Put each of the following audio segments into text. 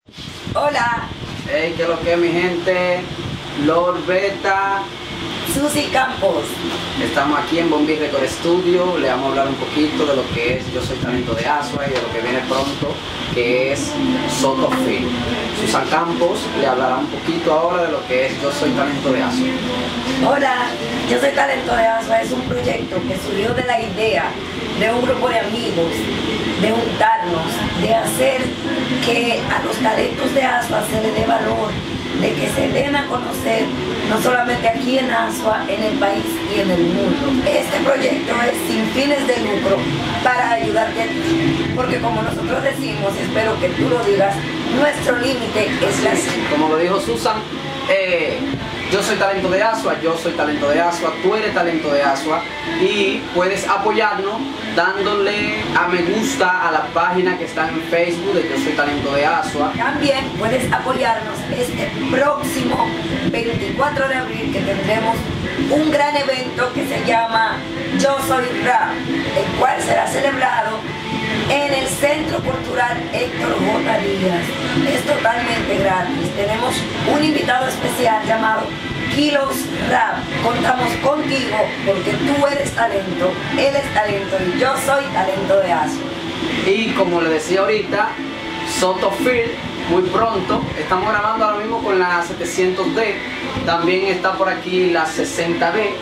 Hola, Hey, ¿qué es lo que es, mi gente? Lord Beta. Susi Campos. Estamos aquí en Bombi Record Studio. Le vamos a hablar un poquito de lo que es Yo Soy Talento de Asua y de lo que viene pronto, que es Soto Film. Susan Campos le hablará un poquito ahora de lo que es Yo Soy Talento de Asua. Hola, Yo Soy Talento de Asua es un proyecto que surgió de la idea de un grupo de amigos, de juntarnos, de hacer que a los talentos de Asua se le dé valor, de que se den a conocer, no solamente aquí en Asua, en el país y en el mundo. Este proyecto es sin fines de lucro para ayudarte a ti, porque como nosotros decimos, y espero que tú lo digas, nuestro límite es la cima. Como lo dijo Susan, yo soy talento de Asua, yo soy talento de Asua, tú eres talento de Asua y puedes apoyarnos dándole a me gusta a la página que está en Facebook de Yo Soy Talento de Asua. También puedes apoyarnos este próximo 24 de abril, que tendremos un gran evento que se llama Yo Soy Rap, el cual será celebrado en el Centro Cultural Héctor J. Díaz. Es totalmente gratis. Tenemos un invitado especial llamado Kilos Rap. Contamos contigo porque tú eres talento, él es talento y yo soy talento de Asua. Y como le decía ahorita, Soto Film, muy pronto, estamos grabando ahora mismo con la 700D, también está por aquí la 60D.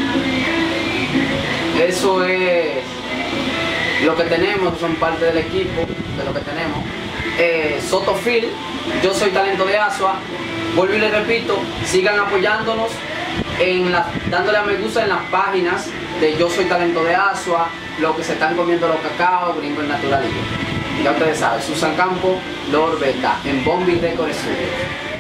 Eso es lo que tenemos, son parte del equipo de lo que tenemos. Soto Film, yo soy talento de Asua. Vuelvo y les repito, sigan apoyándonos dándole a me gusta en las páginas de Yo Soy Talento de Asua, lo que se están comiendo los cacao, Gringo el Naturalillo. Ya ustedes saben, Susan Campos, Lord Beta, en Bombi Record Studio.